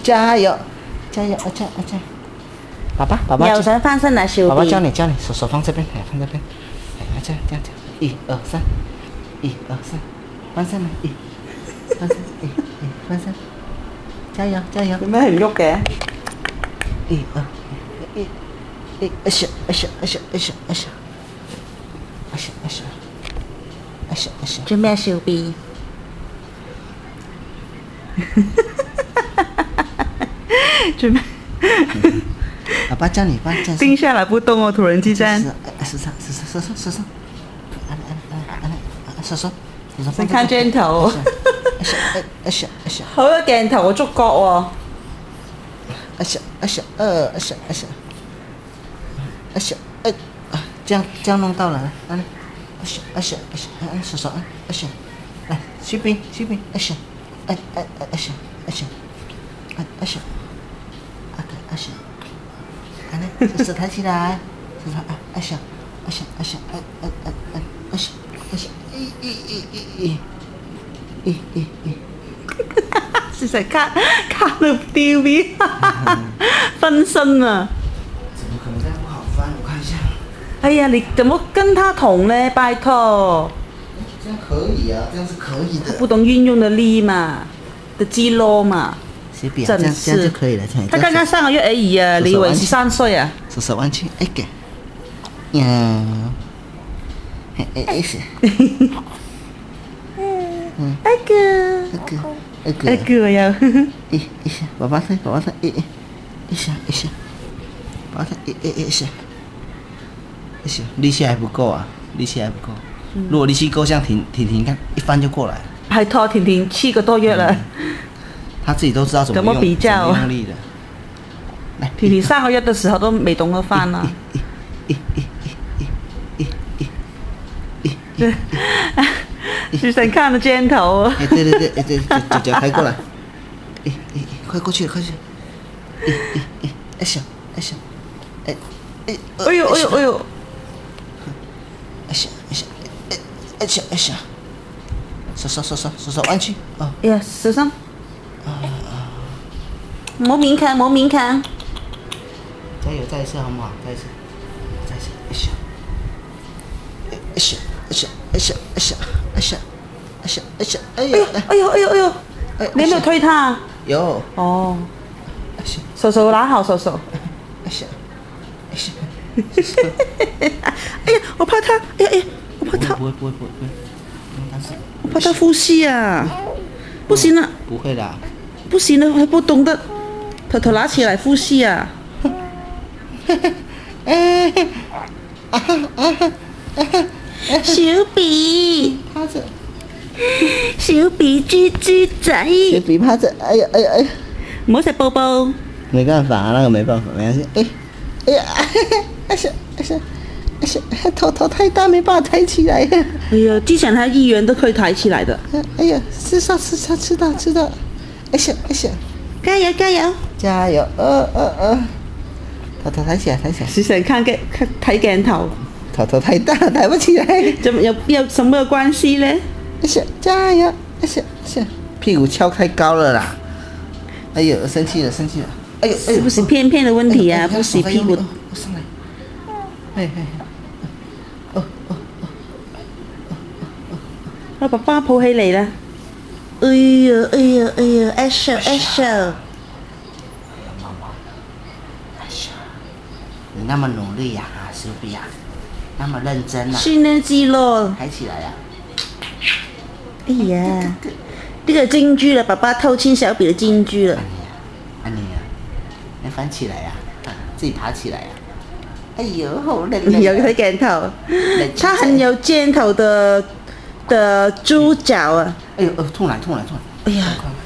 加油，加油，加油，加油！爸爸， 有想翻身啊，小 B。 爸爸教你，手放这边，放这边，这样，1、2、3，1、2、3，翻身了，1、翻身，翻身，加油，加油！ 做咩唔喐嘅 ？1、2、1， 做咩小 B？ 做咩？ 爸爸教你， 定下来不动哦，突然之间。 手上， 你看鏡頭，好有鏡頭嘅觸覺喎。 這樣弄到了，來，手，來，徐斌，手抬起來， 是在看了 TV， 分身啊！ 怎麼可能這樣不好翻？我看一下。 哎呀，你怎麼跟他同呢？拜託。 這樣可以啊，這樣是可以的。 不懂運用的力嘛，的肌肉嘛。 隨便，這樣就可以了。 他剛剛3個月而已啊，你以為13歲啊？ 手彎曲，哎個， 哎個又， 一下，爸爸推，一下，爸爸推，一下，力氣還不夠啊，如果力氣夠，像婷，看一翻就過來。 係拖婷7個多月了。 他自己都知道怎麼比較用力的。來， 婷3個月的時候都沒懂得翻啦。是想看的鏡頭。 對，腳抬過來。快過去，哎呦，哎呀，手彎曲。 哎呀，小心。冇勉強。 加油，再一次好唔好？再一次，哎呦， 你有沒有推他？ 有。 哦。手拿好，手。哎呀，我怕他，我怕他。 不會， 我怕他呼吸啊！不行了。 不會的。 不行了，還不懂得，頭拿起來呼吸啊！小 B， 趴着。 小 B 豬仔。 小 B 趴着，哎呀， 唔好食寶寶。 沒辦法，那個沒辦法，沒關係。哎呀，頭太大，沒辦法抬起來。 哎呀，之前喺醫院都可以抬起來的。 哎呀，知道。哎呀， 加油！ 頭抬起來。 時常睇鏡頭。 頭太大，抬不起來。 有什麼關係呢？ 加油！屁股翹太高了啦。哎呦，生氣了。哎呦， 是不是片的問題啊？不是屁股。 我上來。 我爸爸抱起嚟啦。哎呀 ，Asher。 你那麼努力呀，小 B 呀，那麼認真啊。 訓練肌肉。 抬起來呀。 哎呀，這個金句了，爸爸偷親小 B 的金句了。 你翻起來呀，自己爬起來呀。哎呦，好冷。 有睇鏡頭，他很有鏡頭的豬腳啊。 哎呦，痛來。 哎呀。